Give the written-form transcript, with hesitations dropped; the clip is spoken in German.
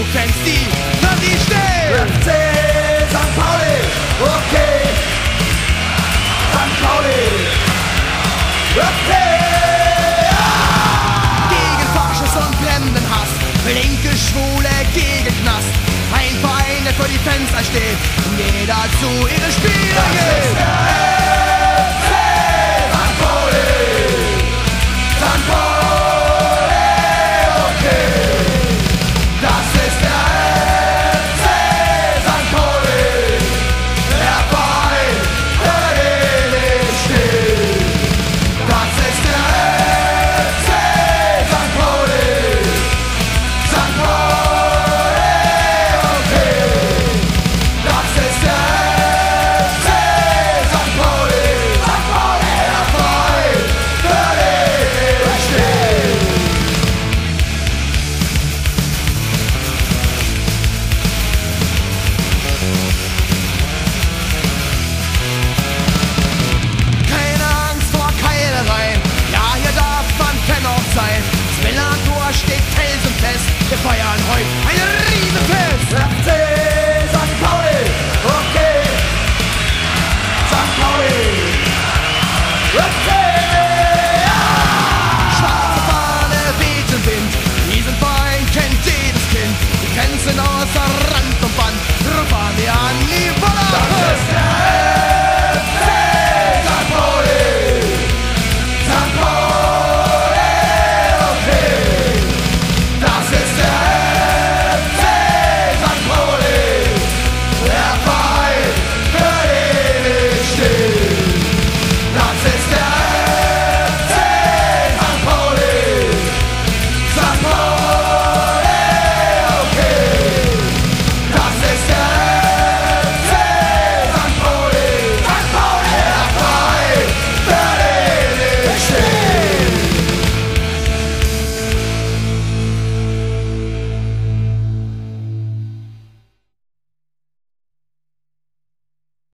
Fans, die für sie stehen. FC St. Pauli, okay. St. Pauli, okay. Gegen Faschismus und Fremdenhass, linke Schwule gegen Knast. Ein Verein, der für die Fans einsteht und jeder zu ihre Spiele geht. St. Pauli, St. Pauli, okay. Das ist der FC St. Pauli, der Verein, für den ich stehe. Das ist der FC St. Pauli, St. Pauli, okay. Das ist der FC St. Pauli, der Verein, für den ich stehe. Keine Angst vor Keilereien, ja, hier darf man Fan auch sein. Das Millantor steht felsenfest, wir feiern heute ein Riesenfest. FC